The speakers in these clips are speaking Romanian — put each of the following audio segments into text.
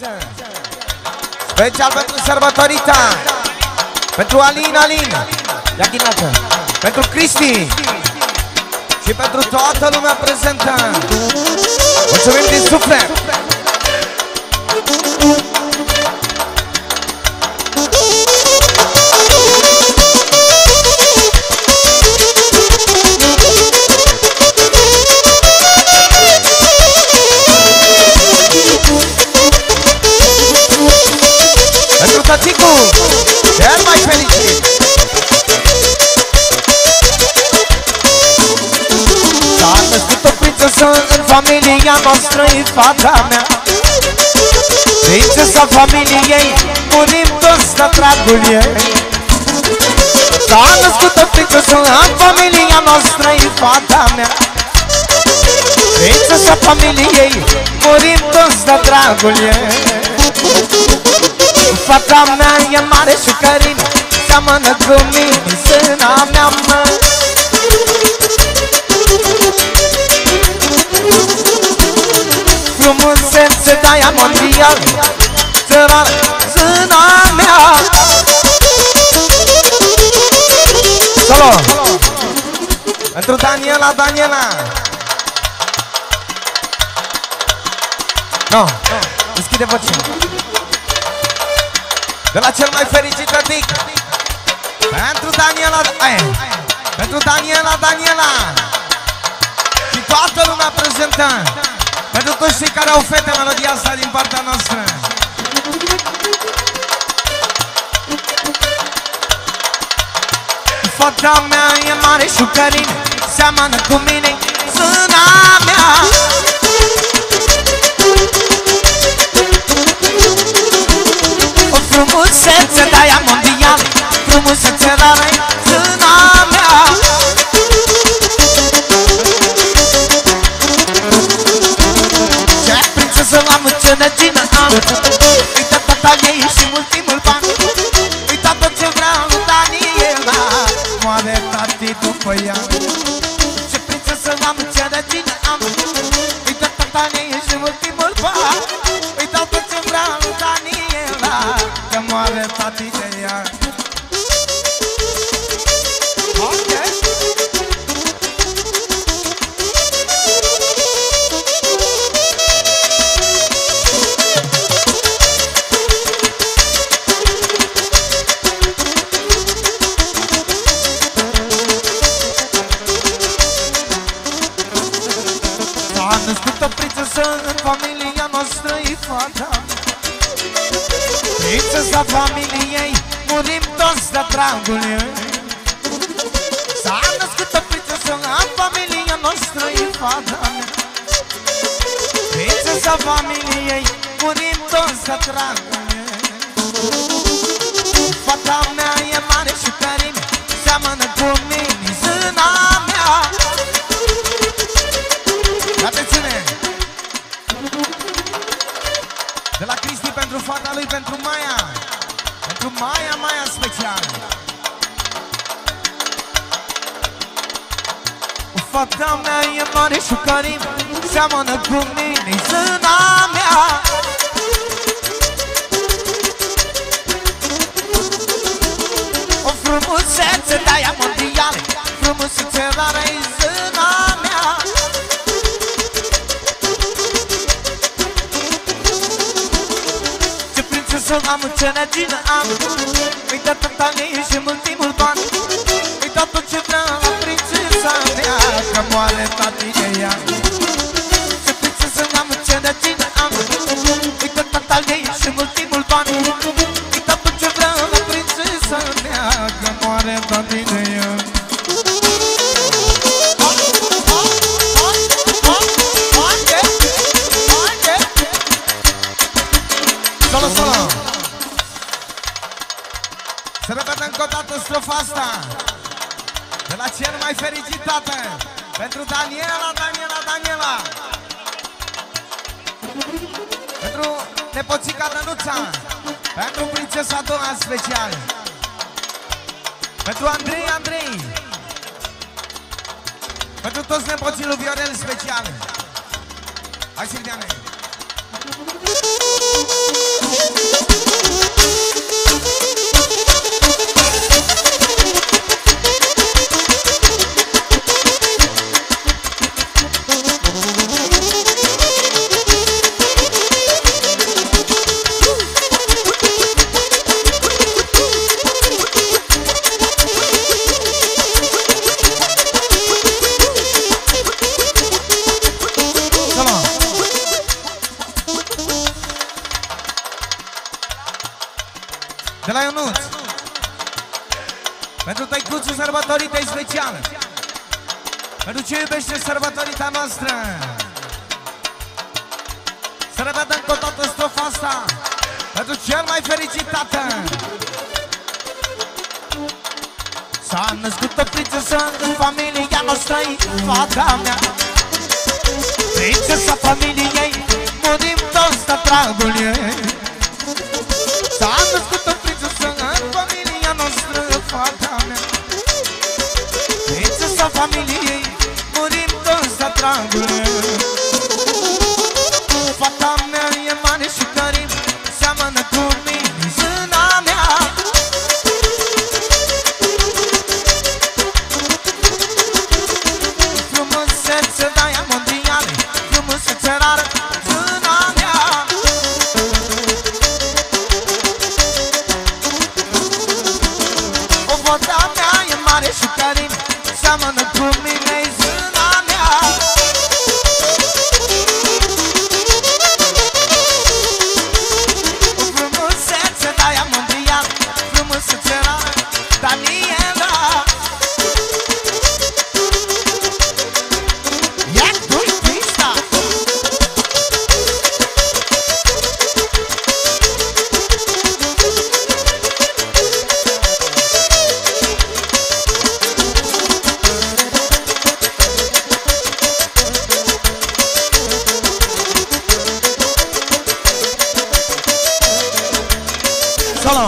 Special pentru sărbătorita, pentru Alin, ia ghinată, pentru Cristi și pentru toată lumea prezentă. Mulțumim din suflet! Pentru tăticu, cel mai fericit! S-a născut o prințesă în familia noastră, e fata mea. Prințesa familiei, murim toți de dragul ei. S-a născut o prințesă în familia noastră, e fata mea. Prințesa familiei, murim toți de dragul ei. Fata mea e mare și cărină, seamănă cu mine, sâna mea, mă. Frumusețe de-aia mondial, țărană, sâna mea. Solo! Pentru Daniela. No, deschide vocea. De la cel mai fericit tătic, pentru Daniela, pentru Daniela și toată lumea prezentă, pentru toți cei care au fete, melodia asta din partea noastră. Fata mea e mare și cărină, seamănă cu mine, sâna mea. O frumusețe de-aia mondială, frumusețe rară-i sâna mea. Ce prințesă la măcenăgină am, uită tata ei și ultimul ban. Uită tot ce vrea lui Daniela, moare tati după ea. Ce prințesă la măcenăgină am, uită tata ei și ultimul ban. Uită tot ce vrea lui Daniela, că moare tati de ea. S-a născut o prințesă în familia noastră, e fata. Prințesa familiei, murim toți de dragul ei. S-a născut o prințesă în familia noastră, e fata mea. Prințesa familiei, murim toți de dragul ei. Fata mea e mare și cărină, seamănă cu mine, sâna mea. Atențiune! De la Cristi pentru fata lui, pentru Maia. Pentru Maia special. Fata mea e mare și cărină, seamănă cu mine, sâna mea. O frumusețe de-aia mondială, frumusețe rară-i sâna mea. Ce prințesă am, ce regină am, uită tata ei și ultimul ban. Uită tot ce vrea la prințesa mea, că moare tati de ea. Ce prințesă am, ce regină am, uită tata ei și ultimul ban. Uită tot ce vrea la prințesa mea, că moare tati de ea. Solo! Să repetăm încă o dată strofa asta. De la cel mai fericit tată, pentru Daniela. Pentru nepoțica Dănuța, pentru prințesa Dona special, pentru Andrei, pentru toți nepoții lui Viorel special. Hai, Silviane! De la Ionuț, pentru tăicuțul sărbătorită e specială, pentru ce iubește sărbătorita noastră. Să revedem cu toată strofa asta, pentru cel mai fericit tată. S-a născut o prințesă în familia noastră, fata mea. Prințesa familiei, murim toți de dragul ei. S-a născut o prințesă în familia noastră, fata mea. Prințesa familiei, murim toți de dragul ei. Fata mea e mare și cărim, seamănă cu mine, zâna mea. Frumusețe de-aia mondiale, frumusețe rară, zâna mea. O fata mea e mare și cărim, seamănă cu mine, zâna mea. Daniela, jak tu pista. Solo.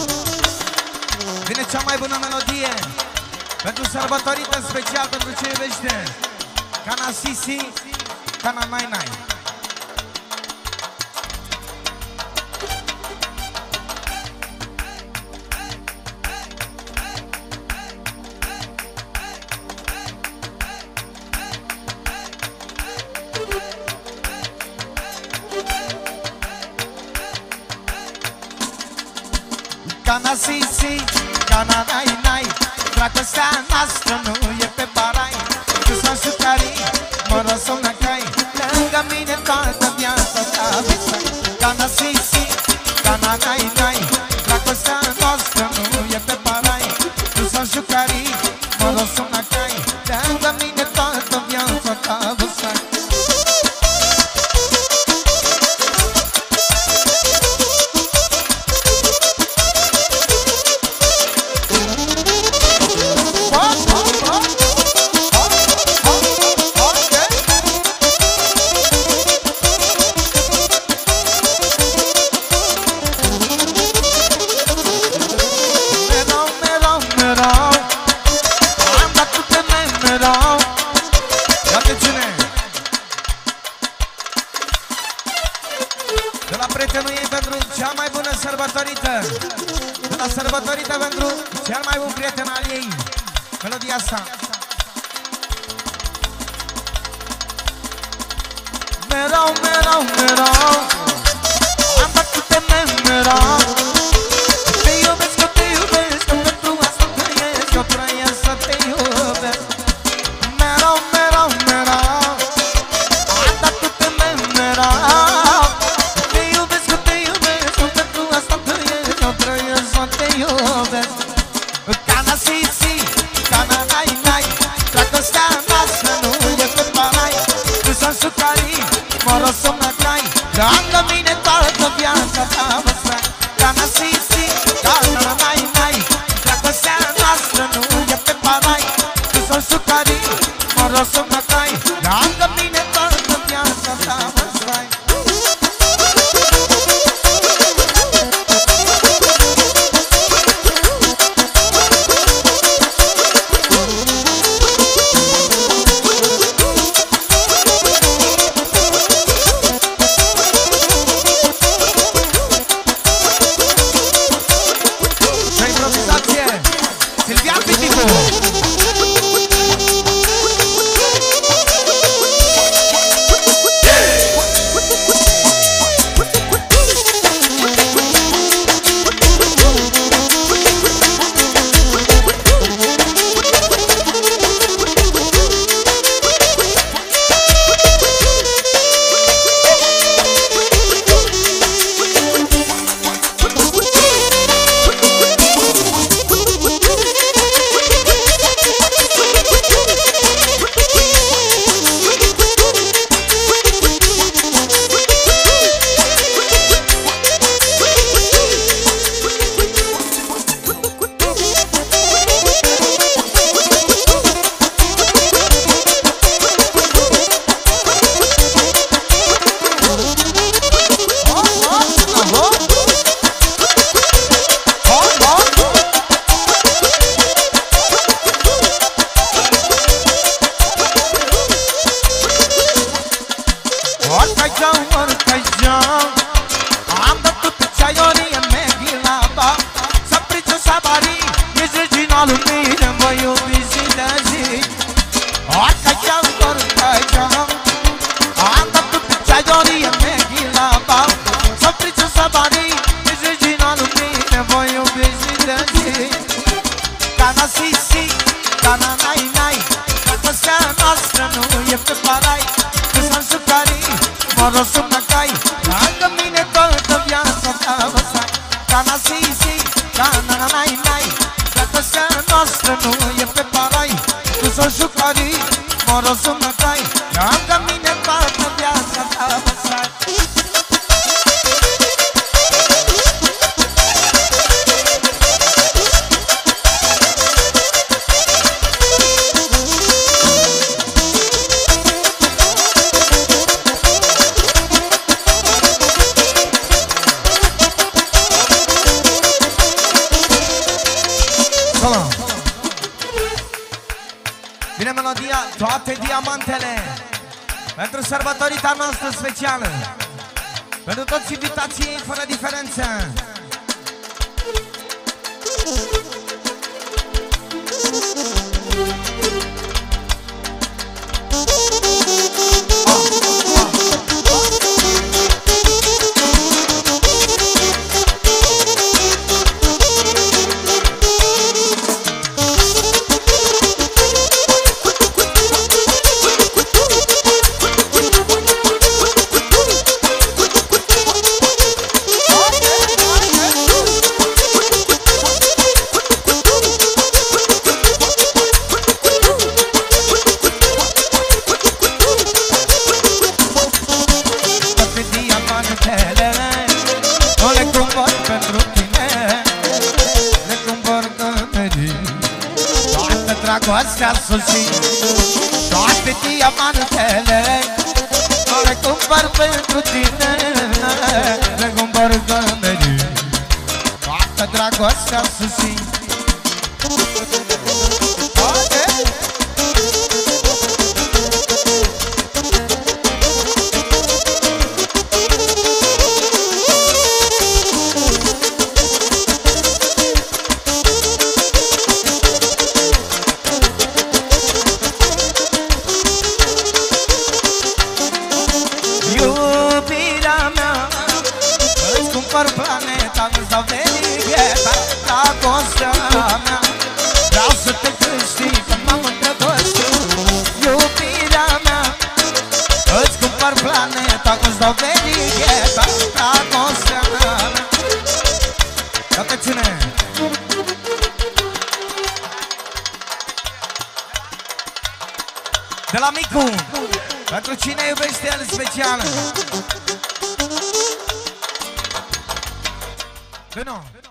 Vine cea mai bună melodie pentru sărbătorită, special pentru ce iubește Cana Sisi, Cana Nai Nai. Cana Sisi, Cana Nai Nai, dragostea noastră nu e pe parai. Tu s-a jucării, mă răsăm la cai, lângă mine toată viața ta visai. Cana Sisi, Cana Nai Nai, dragostea noastră nu e pe parai. Tu s-a jucării, mă răsăm la cai, lângă mine toată viața ta visai. De la prietenul ei pentru cea mai bună sărbătorită, de la sărbătorită pentru cel mai bun prieten al ei, melodia asta. Merau, merau, merau, am bătut de merau. Te iubesc, că te iubesc, că pentru asta trăiesc, eu trăiesc să te iubesc. Merau, merau, merau, am bătut de merau. Te iubesc, că te iubesc, că pentru asta trăiesc, eu trăiesc să te iubesc. Cana Sisi, Cana Nai Nai, dragostea noastră nu e pe parai. Tu s-a jucării, mă răsăm la cai, lângă mine toată viața ta vă stai. Cana Sisi, Cana Nai Nai, dragostea noastră nu e pe parai. Tu s-a jucării, mă răsăm la cai, lângă mine toată viața ta vă stai. Dragostea noastră nu e pe parai, că s-am sucarii, morosul măcai. Dacă mine toată viața ta o să ai, ca na si, ca na-na-nai-nai. Dragostea noastră nu e pe parai, că s-am sucarii, morosul măcai. Dacă mine toată viața ta o să ai. Vine melodia, toate diamantele, pentru sărbătorita noastră specială, pentru toți invitații fără diferență. Dragostea sosit, toate diamantele, le cumpăr pentru tine, le cumpăr gămării, toată dragostea sosit. Planeta, îți dau venigheta, dragostea mea. Vreau să te câștig, că m-am îndrăgostit. Iubirea mea, îți cumpăr planeta, îți dau venigheta, dragostea mea. Ia-te ține! De la Micu, pentru cine iubește el special. Vino!